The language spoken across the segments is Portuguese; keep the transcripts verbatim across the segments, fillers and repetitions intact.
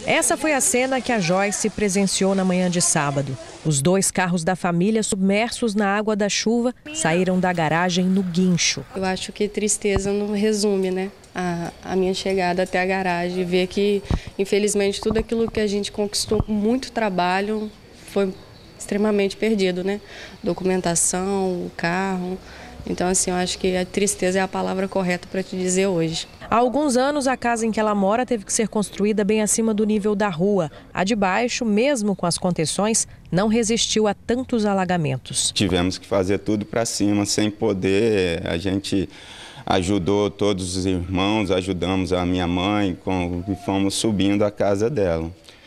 Essa foi a cena que a Joyce presenciou na manhã de sábado. Os dois carros da família, submersos na água da chuva, saíram da garagem no guincho. Eu acho que tristeza não resume, né? A, a minha chegada até a garagem, ver que, infelizmente, tudo aquilo que a gente conquistou com muito trabalho foi extremamente perdido, né? Documentação, o carro. Então, assim, eu acho que a tristeza é a palavra correta para te dizer hoje. Há alguns anos, a casa em que ela mora teve que ser construída bem acima do nível da rua. A de baixo, mesmo com as contenções, não resistiu a tantos alagamentos. Tivemos que fazer tudo para cima, sem poder. A gente ajudou todos os irmãos, ajudamos a minha mãe com, e fomos subindo a casa dela.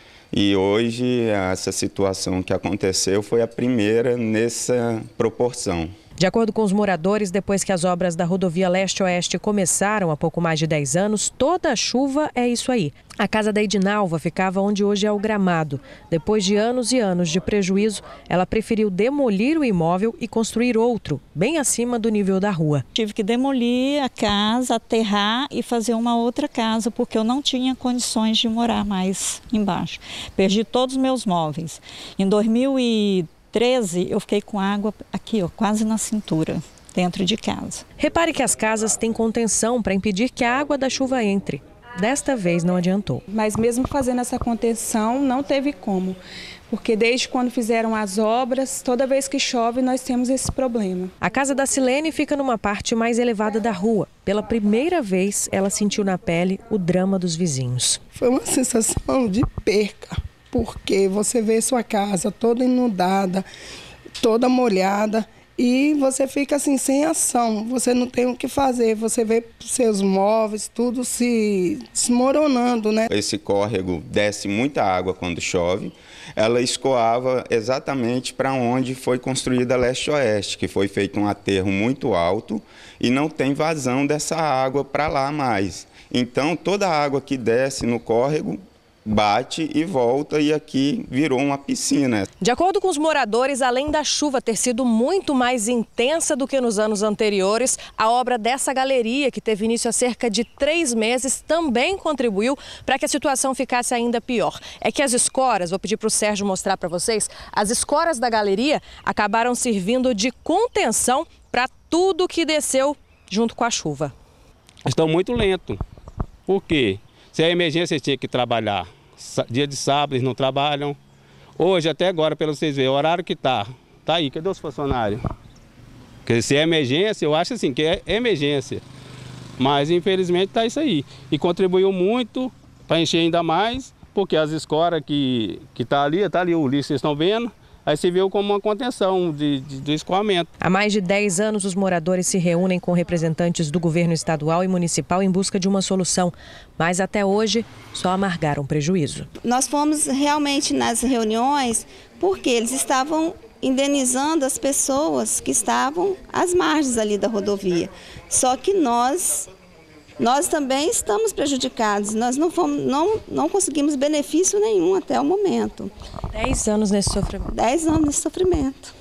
E hoje, essa situação que aconteceu foi a primeira nessa proporção. De acordo com os moradores, depois que as obras da rodovia Leste-Oeste começaram há pouco mais de dez anos, toda a chuva é isso aí. A casa da Edinalva ficava onde hoje é o gramado. Depois de anos e anos de prejuízo, ela preferiu demolir o imóvel e construir outro, bem acima do nível da rua. Tive que demolir a casa, aterrar e fazer uma outra casa, porque eu não tinha condições de morar mais embaixo. Perdi todos os meus móveis. Em dois mil e treze, eu fiquei com água aqui, ó, quase na cintura, dentro de casa. Repare que as casas têm contenção para impedir que a água da chuva entre. Desta vez não adiantou. Mas mesmo fazendo essa contenção, não teve como. Porque desde quando fizeram as obras, toda vez que chove, nós temos esse problema. A casa da Silene fica numa parte mais elevada da rua. Pela primeira vez, ela sentiu na pele o drama dos vizinhos. Foi uma sensação de perca. Porque você vê sua casa toda inundada, toda molhada e você fica assim sem ação, você não tem o que fazer, você vê seus móveis, tudo se desmoronando, né? Esse córrego desce muita água quando chove, ela escoava exatamente para onde foi construída a Leste-Oeste, que foi feito um aterro muito alto e não tem vazão dessa água para lá mais. Então toda a água que desce no córrego bate e volta e aqui virou uma piscina. De acordo com os moradores, além da chuva ter sido muito mais intensa do que nos anos anteriores, a obra dessa galeria, que teve início há cerca de três meses, também contribuiu para que a situação ficasse ainda pior. É que as escoras, vou pedir para o Sérgio mostrar para vocês, as escoras da galeria acabaram servindo de contenção para tudo que desceu junto com a chuva. Estão muito lentos. Por quê? Se a emergência tinha que trabalhar dia de sábado, eles não trabalham. Hoje, até agora, pelo vocês verem, o horário que está, tá aí, cadê os funcionários? Porque se é emergência, eu acho assim, que é emergência. Mas, infelizmente, está isso aí. E contribuiu muito para encher ainda mais, porque as escoras que que tá ali, está ali o lixo, vocês estão vendo, aí se viu como uma contenção de, de, do escoamento. Há mais de dez anos, os moradores se reúnem com representantes do governo estadual e municipal em busca de uma solução. Mas até hoje, só amargaram prejuízo. Nós fomos realmente nas reuniões porque eles estavam indenizando as pessoas que estavam às margens ali da rodovia. Só que nós... Nós também estamos prejudicados, nós não, fomos, não, não conseguimos benefício nenhum até o momento. Dez anos nesse sofrimento. Dez anos nesse sofrimento.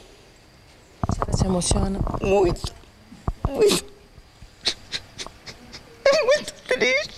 A senhora se emociona? Muito, muito. É muito triste.